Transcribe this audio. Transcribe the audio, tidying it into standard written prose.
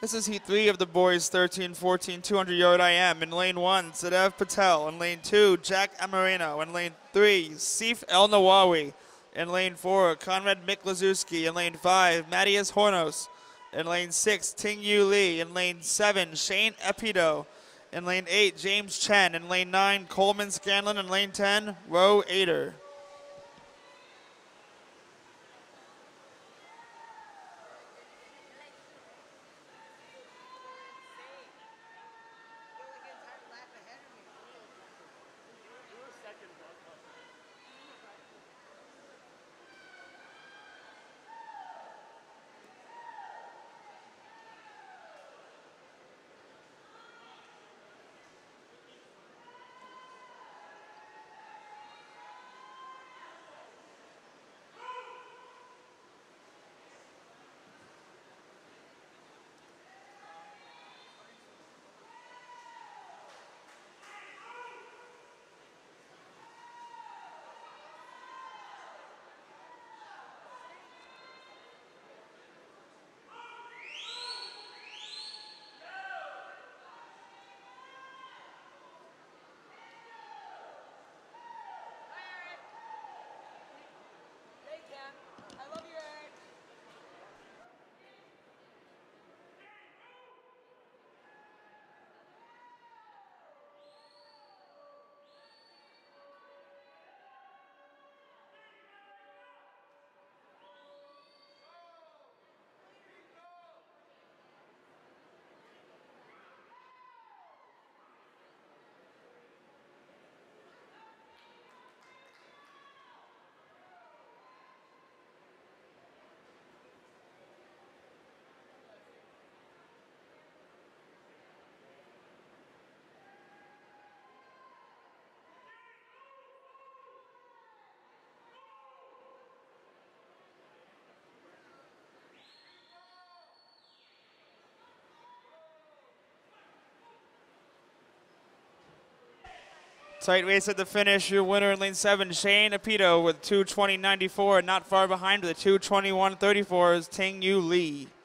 This is heat 3 of the boys 13-14 200-yard IM. In lane 1, Sadev Patel. In lane 2, Jack Amarino. In lane 3, Sif El Nawawi. In lane 4, Conrad Miklazewski. In lane 5, Matthias Hornos. In lane 6, Ting Yu Lee. In lane 7, Shane Epido. In lane 8, James Chen. In lane 9, Coleman Scanlon. In lane 10, Ro Ader. Tight race at the finish. Your winner in lane 7, Shane Epido with 2:20.94. Not far behind with a 2:21.34 is Ting Yu Lee.